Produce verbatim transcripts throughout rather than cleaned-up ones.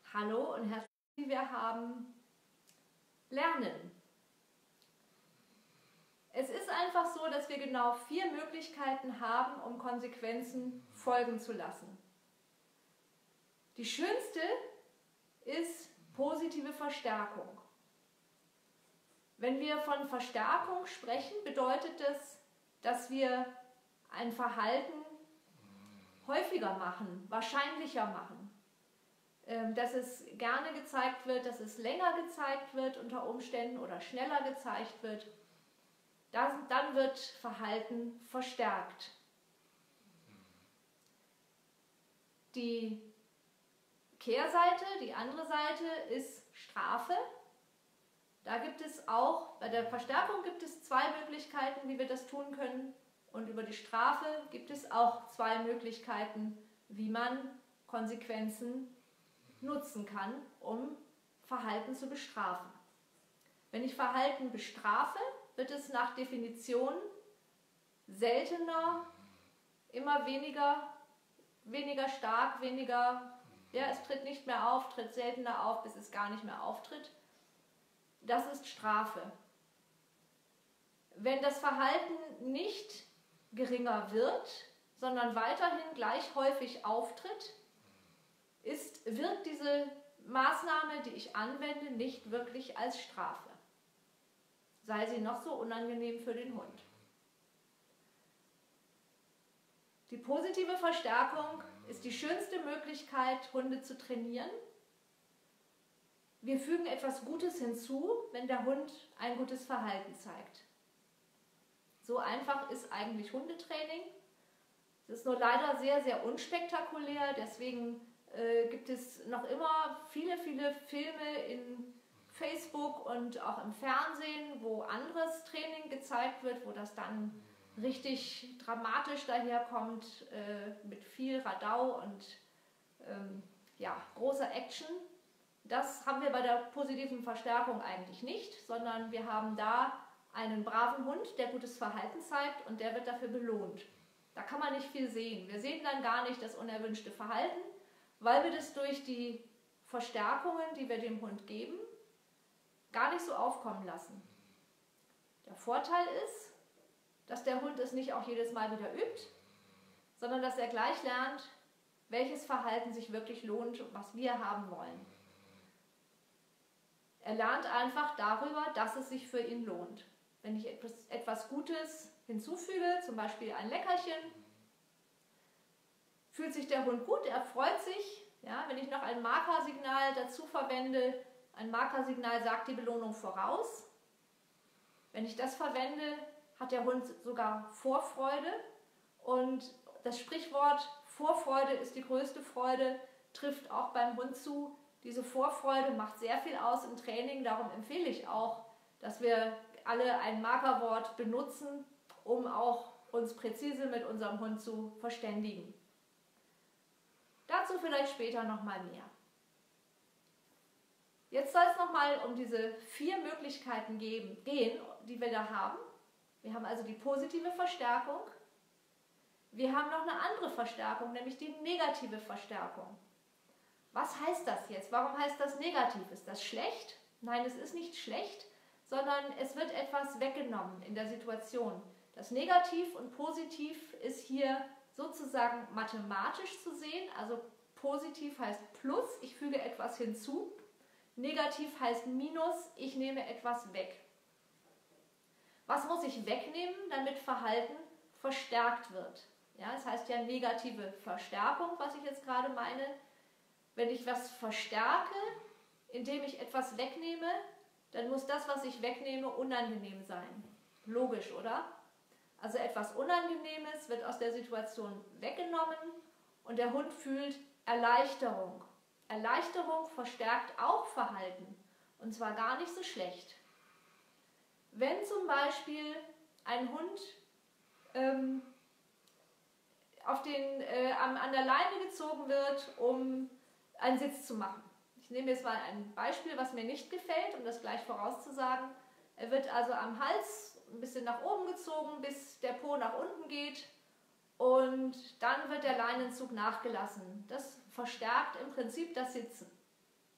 Hallo und herzlich willkommen. Wir haben Lernen. Es ist einfach so, dass wir genau vier Möglichkeiten haben, um Konsequenzen folgen zu lassen. Die schönste ist positive Verstärkung. Wenn wir von Verstärkung sprechen, bedeutet das, dass wir ein Verhalten häufiger machen, wahrscheinlicher machen. Dass es gerne gezeigt wird, dass es länger gezeigt wird unter Umständen oder schneller gezeigt wird. Dann wird Verhalten verstärkt. Die Kehrseite, die andere Seite ist Strafe. Da gibt es auch, bei der Verstärkung gibt es zwei Möglichkeiten, wie wir das tun können. Und über die Strafe gibt es auch zwei Möglichkeiten, wie man Konsequenzen nutzen kann, um Verhalten zu bestrafen. Wenn ich Verhalten bestrafe, wird es nach Definition seltener, immer weniger, weniger stark, weniger, ja, es tritt nicht mehr auf, tritt seltener auf, bis es gar nicht mehr auftritt. Das ist Strafe. Wenn das Verhalten nicht geringer wird, sondern weiterhin gleich häufig auftritt, ist, wirkt diese Maßnahme, die ich anwende, nicht wirklich als Strafe. Sei sie noch so unangenehm für den Hund. Die positive Verstärkung ist die schönste Möglichkeit, Hunde zu trainieren. Wir fügen etwas Gutes hinzu, wenn der Hund ein gutes Verhalten zeigt. So einfach ist eigentlich Hundetraining. Es ist nur leider sehr, sehr unspektakulär, deswegen äh, gibt es noch immer viele, viele Filme in Facebook und auch im Fernsehen, wo anderes Training gezeigt wird, wo das dann richtig dramatisch daherkommt, äh, mit viel Radau und ähm, ja, großer Action. Das haben wir bei der positiven Verstärkung eigentlich nicht, sondern wir haben da einen braven Hund, der gutes Verhalten zeigt und der wird dafür belohnt. Da kann man nicht viel sehen. Wir sehen dann gar nicht das unerwünschte Verhalten, weil wir das durch die Verstärkungen, die wir dem Hund geben, gar nicht so aufkommen lassen. Der Vorteil ist, dass der Hund es nicht auch jedes Mal wieder übt, sondern dass er gleich lernt, welches Verhalten sich wirklich lohnt und was wir haben wollen. Er lernt einfach darüber, dass es sich für ihn lohnt. Wenn ich etwas, etwas Gutes hinzufüge, zum Beispiel ein Leckerchen, fühlt sich der Hund gut, er freut sich. Ja, wenn ich noch ein Markersignal dazu verwende, ein Markersignal sagt die Belohnung voraus. Wenn ich das verwende, hat der Hund sogar Vorfreude. Und das Sprichwort Vorfreude ist die größte Freude, trifft auch beim Hund zu. Diese Vorfreude macht sehr viel aus im Training, darum empfehle ich auch, dass wir alle ein Markerwort benutzen, um auch uns präzise mit unserem Hund zu verständigen. Dazu vielleicht später nochmal mehr. Jetzt soll es nochmal um diese vier Möglichkeiten geben, gehen, die wir da haben. Wir haben also die positive Verstärkung. Wir haben noch eine andere Verstärkung, nämlich die negative Verstärkung. Was heißt das jetzt? Warum heißt das negativ? Ist das schlecht? Nein, es ist nicht schlecht, sondern es wird etwas weggenommen in der Situation. Das Negativ und Positiv ist hier sozusagen mathematisch zu sehen. Also positiv heißt Plus, ich füge etwas hinzu. Negativ heißt Minus, ich nehme etwas weg. Was muss ich wegnehmen, damit Verhalten verstärkt wird? Ja, das heißt ja negative Verstärkung, was ich jetzt gerade meine. Wenn ich was verstärke, indem ich etwas wegnehme, dann muss das, was ich wegnehme, unangenehm sein. Logisch, oder? Also etwas Unangenehmes wird aus der Situation weggenommen und der Hund fühlt Erleichterung. Erleichterung verstärkt auch Verhalten und zwar gar nicht so schlecht. Wenn zum Beispiel ein Hund ähm, auf den, äh, an, an der Leine gezogen wird, um einen Sitz zu machen. Ich nehme jetzt mal ein Beispiel, was mir nicht gefällt, um das gleich vorauszusagen. Er wird also am Hals ein bisschen nach oben gezogen, bis der Po nach unten geht und dann wird der Leinenzug nachgelassen. Das verstärkt im Prinzip das Sitzen.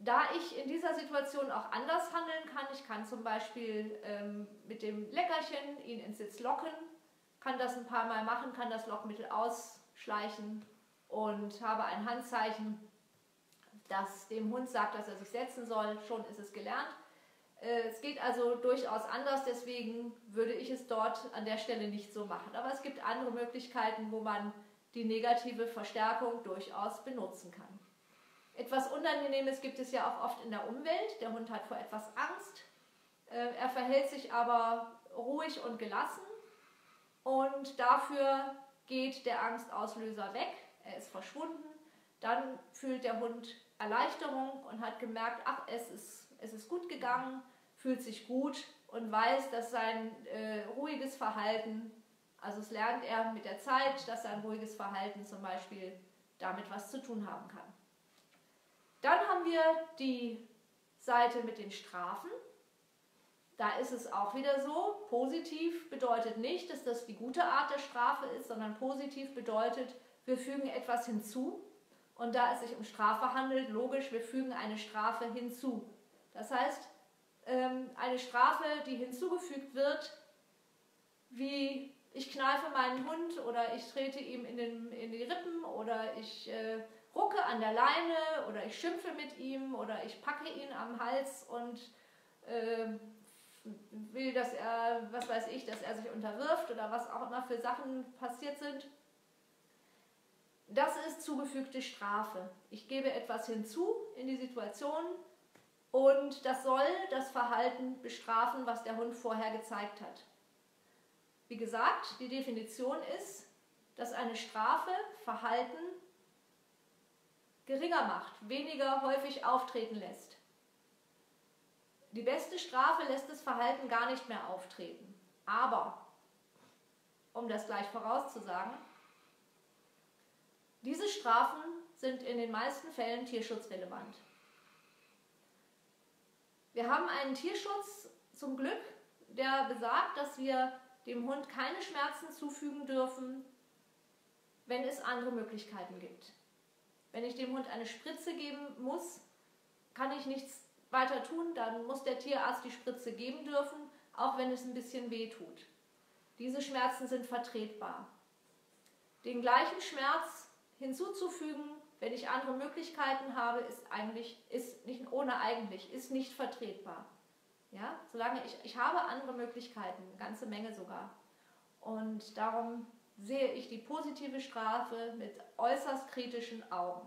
Da ich in dieser Situation auch anders handeln kann, ich kann zum Beispiel ähm, mit dem Leckerchen ihn ins Sitz locken, kann das ein paar Mal machen, kann das Lockmittel ausschleichen und habe ein Handzeichen, das dem Hund sagt, dass er sich setzen soll, schon ist es gelernt. Äh, es geht also durchaus anders, deswegen würde ich es dort an der Stelle nicht so machen. Aber es gibt andere Möglichkeiten, wo man die negative Verstärkung durchaus benutzen kann. Etwas Unangenehmes gibt es ja auch oft in der Umwelt. Der Hund hat vor etwas Angst, er verhält sich aber ruhig und gelassen und dafür geht der Angstauslöser weg, er ist verschwunden. Dann fühlt der Hund Erleichterung und hat gemerkt, ach, es ist, es ist gut gegangen, fühlt sich gut und weiß, dass sein äh, ruhiges Verhalten, also es lernt er mit der Zeit, dass sein ruhiges Verhalten zum Beispiel damit was zu tun haben kann. Dann haben wir die Seite mit den Strafen. Da ist es auch wieder so, positiv bedeutet nicht, dass das die gute Art der Strafe ist, sondern positiv bedeutet, wir fügen etwas hinzu. Und da es sich um Strafe handelt, logisch, wir fügen eine Strafe hinzu. Das heißt, eine Strafe, die hinzugefügt wird, wie ich kneife meinen Hund oder ich trete ihm in, den, in die Rippen oder ich äh, rucke an der Leine oder ich schimpfe mit ihm oder ich packe ihn am Hals und äh, will, dass er, was weiß ich, dass er sich unterwirft oder was auch immer für Sachen passiert sind. Das ist zugefügte Strafe. Ich gebe etwas hinzu in die Situation und das soll das Verhalten bestrafen, was der Hund vorher gezeigt hat. Wie gesagt, die Definition ist, dass eine Strafe Verhalten geringer macht, weniger häufig auftreten lässt. Die beste Strafe lässt das Verhalten gar nicht mehr auftreten. Aber, um das gleich vorauszusagen, diese Strafen sind in den meisten Fällen tierschutzrelevant. Wir haben einen Tierschutz zum Glück, der besagt, dass wir dem Hund keine Schmerzen zufügen dürfen, wenn es andere Möglichkeiten gibt. Wenn ich dem Hund eine Spritze geben muss, kann ich nichts weiter tun, dann muss der Tierarzt die Spritze geben dürfen, auch wenn es ein bisschen weh tut. Diese Schmerzen sind vertretbar. Den gleichen Schmerz hinzuzufügen, wenn ich andere Möglichkeiten habe, ist eigentlich, ist nicht ohne eigentlich, ist nicht vertretbar. Ja? Solange ich, ich habe andere Möglichkeiten, eine ganze Menge sogar. Und darum sehe ich die positive Strafe mit äußerst kritischen Augen.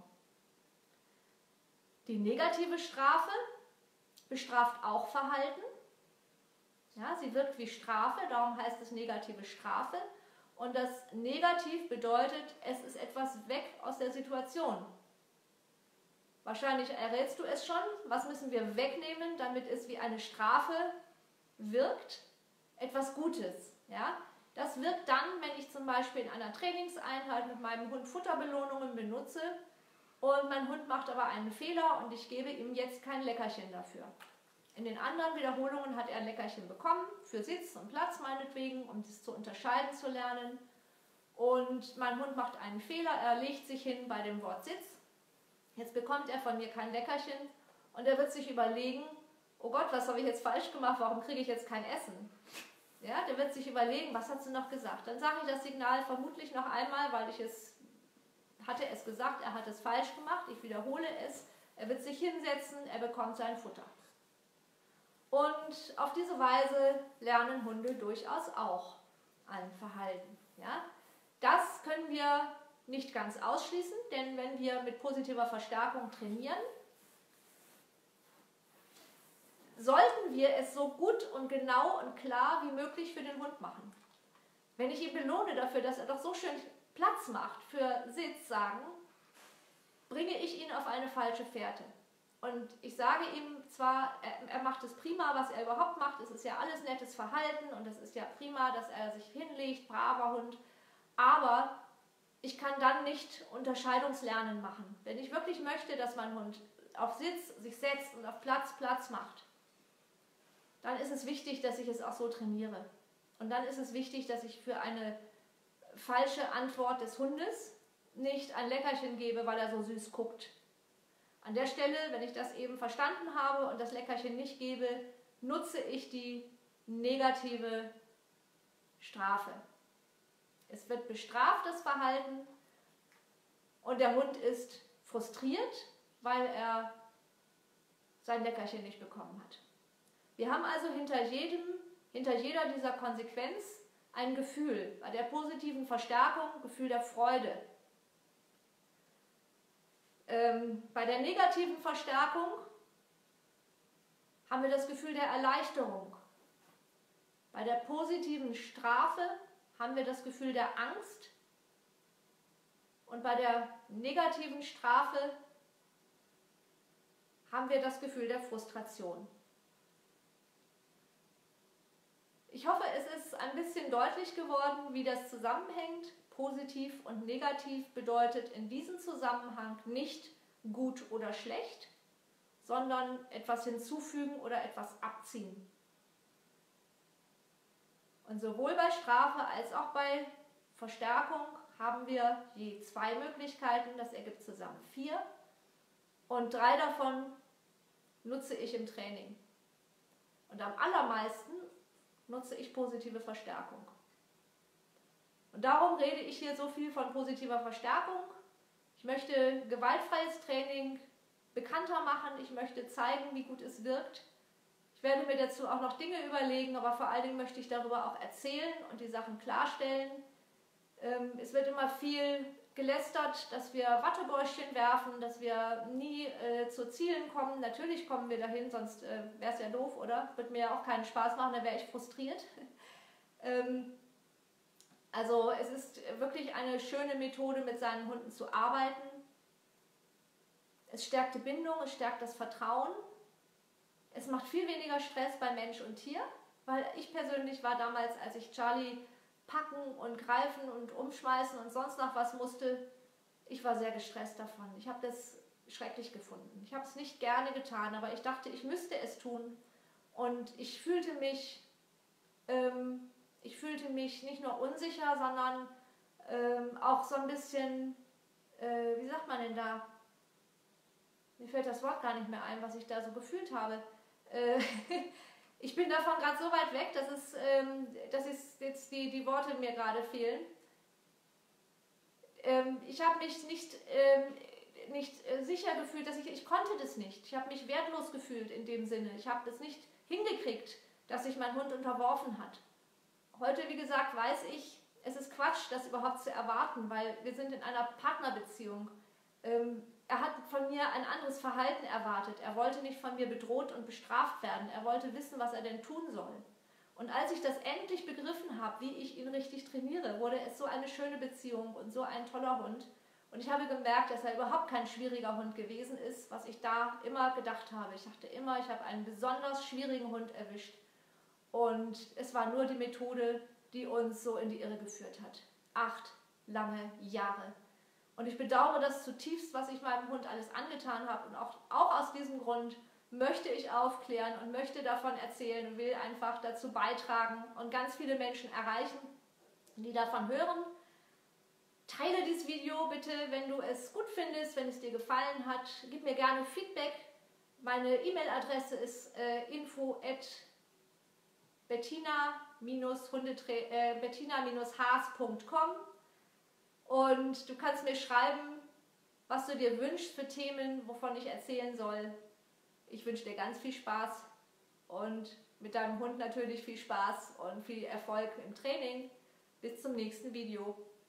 Die negative Strafe bestraft auch Verhalten. Ja, sie wirkt wie Strafe, darum heißt es negative Strafe. Und das Negativ bedeutet, es ist etwas weg aus der Situation. Wahrscheinlich errätst du es schon, was müssen wir wegnehmen, damit es wie eine Strafe wirkt? Etwas Gutes. Ja? Das wirkt dann, wenn ich zum Beispiel in einer Trainingseinheit mit meinem Hund Futterbelohnungen benutze und mein Hund macht aber einen Fehler und ich gebe ihm jetzt kein Leckerchen dafür. In den anderen Wiederholungen hat er ein Leckerchen bekommen, für Sitz und Platz meinetwegen, um das zu unterscheiden zu lernen. Und mein Hund macht einen Fehler, er legt sich hin bei dem Wort Sitz. Jetzt bekommt er von mir kein Leckerchen und er wird sich überlegen, oh Gott, was habe ich jetzt falsch gemacht, warum kriege ich jetzt kein Essen? Ja, der wird sich überlegen, was hat sie noch gesagt? Dann sage ich das Signal vermutlich noch einmal, weil ich es, hatte es gesagt, er hat es falsch gemacht, ich wiederhole es. Er wird sich hinsetzen, er bekommt sein Futter. Und auf diese Weise lernen Hunde durchaus auch ein Verhalten. Ja? Das können wir nicht ganz ausschließen, denn wenn wir mit positiver Verstärkung trainieren, sollten wir es so gut und genau und klar wie möglich für den Hund machen. Wenn ich ihn belohne dafür, dass er doch so schön Platz macht für Sitz sagen, bringe ich ihn auf eine falsche Fährte. Und ich sage ihm zwar, er, er macht es prima, was er überhaupt macht, es ist ja alles nettes Verhalten und es ist ja prima, dass er sich hinlegt, braver Hund, aber ich kann dann nicht Unterscheidungslernen machen. Wenn ich wirklich möchte, dass mein Hund auf Sitz sich setzt und auf Platz Platz macht, dann ist es wichtig, dass ich es auch so trainiere. Und dann ist es wichtig, dass ich für eine falsche Antwort des Hundes nicht ein Leckerchen gebe, weil er so süß guckt. An der Stelle, wenn ich das eben verstanden habe und das Leckerchen nicht gebe, nutze ich die negative Strafe. Es wird bestraft, das Verhalten, und der Hund ist frustriert, weil er sein Leckerchen nicht bekommen hat. Wir haben also hinter jedem, hinter jeder dieser Konsequenz ein Gefühl. Bei der positiven Verstärkung Gefühl der Freude. Ähm, bei der negativen Verstärkung haben wir das Gefühl der Erleichterung. Bei der positiven Strafe haben wir das Gefühl der Angst. Und bei der negativen Strafe haben wir das Gefühl der Frustration. Ich hoffe, es ist ein bisschen deutlich geworden, wie das zusammenhängt. Positiv und negativ bedeutet in diesem Zusammenhang nicht gut oder schlecht, sondern etwas hinzufügen oder etwas abziehen. Und sowohl bei Strafe als auch bei Verstärkung haben wir je zwei Möglichkeiten, das ergibt zusammen vier, und drei davon nutze ich im Training. Und am allermeisten nutze ich positive Verstärkung. Und darum rede ich hier so viel von positiver Verstärkung. Ich möchte gewaltfreies Training bekannter machen, ich möchte zeigen, wie gut es wirkt. Ich werde mir dazu auch noch Dinge überlegen, aber vor allen Dingen möchte ich darüber auch erzählen und die Sachen klarstellen. Es wird immer viel gelästert, dass wir Wattebäuschen werfen, dass wir nie äh, zu Zielen kommen. Natürlich kommen wir dahin, sonst äh, wäre es ja doof, oder? Würde mir ja auch keinen Spaß machen, dann wäre ich frustriert. ähm, also es ist wirklich eine schöne Methode, mit seinen Hunden zu arbeiten. Es stärkt die Bindung, es stärkt das Vertrauen. Es macht viel weniger Stress bei Mensch und Tier, weil ich persönlich war damals, als ich Charlie packen und greifen und umschmeißen und sonst noch was musste, ich war sehr gestresst davon. Ich habe das schrecklich gefunden. Ich habe es nicht gerne getan, aber ich dachte, ich müsste es tun. Und ich fühlte mich, ähm, ich fühlte mich nicht nur unsicher, sondern ähm, auch so ein bisschen, äh, wie sagt man denn da? Mir fällt das Wort gar nicht mehr ein, was ich da so gefühlt habe. Äh, Ich bin davon gerade so weit weg, dass, es, ähm, dass es jetzt die, die Worte mir gerade fehlen. Ähm, ich habe mich nicht, ähm, nicht äh, sicher gefühlt, dass ich, ich konnte das nicht. Ich habe mich wertlos gefühlt in dem Sinne. Ich habe das nicht hingekriegt, dass sich mein Hund unterworfen hat. Heute, wie gesagt, weiß ich, es ist Quatsch, das überhaupt zu erwarten, weil wir sind in einer Partnerbeziehung. Ähm, Er hat von mir ein anderes Verhalten erwartet. Er wollte nicht von mir bedroht und bestraft werden. Er wollte wissen, was er denn tun soll. Und als ich das endlich begriffen habe, wie ich ihn richtig trainiere, wurde es so eine schöne Beziehung und so ein toller Hund. Und ich habe gemerkt, dass er überhaupt kein schwieriger Hund gewesen ist, was ich da immer gedacht habe. Ich dachte immer, ich habe einen besonders schwierigen Hund erwischt. Und es war nur die Methode, die uns so in die Irre geführt hat. Acht lange Jahre. Und ich bedauere das zutiefst, was ich meinem Hund alles angetan habe. Und auch, auch aus diesem Grund möchte ich aufklären und möchte davon erzählen und will einfach dazu beitragen und ganz viele Menschen erreichen, die davon hören. Teile dieses Video bitte, wenn du es gut findest, wenn es dir gefallen hat. Gib mir gerne Feedback. Meine E-Mail-Adresse ist äh, info at bettina-haas punkt com. Und du kannst mir schreiben, was du dir wünschst für Themen, wovon ich erzählen soll. Ich wünsche dir ganz viel Spaß und mit deinem Hund natürlich viel Spaß und viel Erfolg im Training. Bis zum nächsten Video.